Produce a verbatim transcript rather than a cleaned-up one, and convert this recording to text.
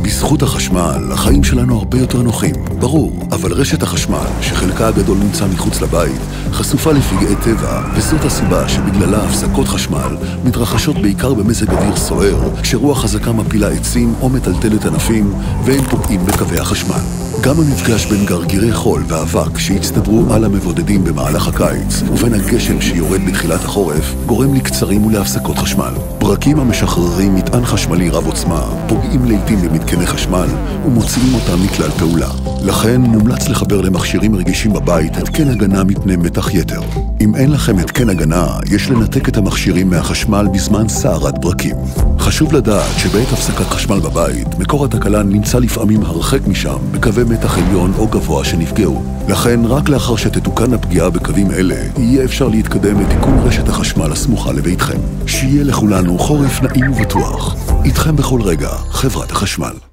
בזכות החשמל, החיים שלנו הרבה יותר נוחים. ברור, אבל רשת החשמל, שחלקה הגדול נמצא מחוץ לבית, חשופה לפגעי טבע, וזאת הסיבה שבגללה הפסקות חשמל מתרחשות בעיקר במזג אוויר סוער, כשרוח חזקה מפילה עצים או מטלטלת ענפים, והם פוגעים בקווי החשמל. גם המפגש בין גרגירי חול ואבק שהצטברו על המבודדים במהלך הקיץ, ובין הגשם שיורד בתחילת החורף, גורם לקצרים ולהפסקות חשמל. ברקים המשחררים מטען חשמלי רב עוצמה, פוגעים לעתים במתקני חשמל, ומוציאים אותם מכלל פעולה. לכן מומלץ לחבר למכשירים רגישים בבית התקן הגנה מפני מתח יתר. אם אין לכם התקן הגנה, יש לנתק את המכשירים מהחשמל בזמן סערת ברקים. חשוב לדעת שבעת הפסקת חשמל בבית, מקור התקלה נמצא לפעמים הרחק משם, בקווי מתח עליון או גבוה שנפגעו. לכן, רק לאחר שתתוקן הפגיעה בקווים אלה, יהיה אפשר להתקדם לתיקון רשת החשמל הסמוכה לביתכם. שיהיה לכולנו חורף נעים ובטוח. איתכם בכל רגע, חברת החשמל.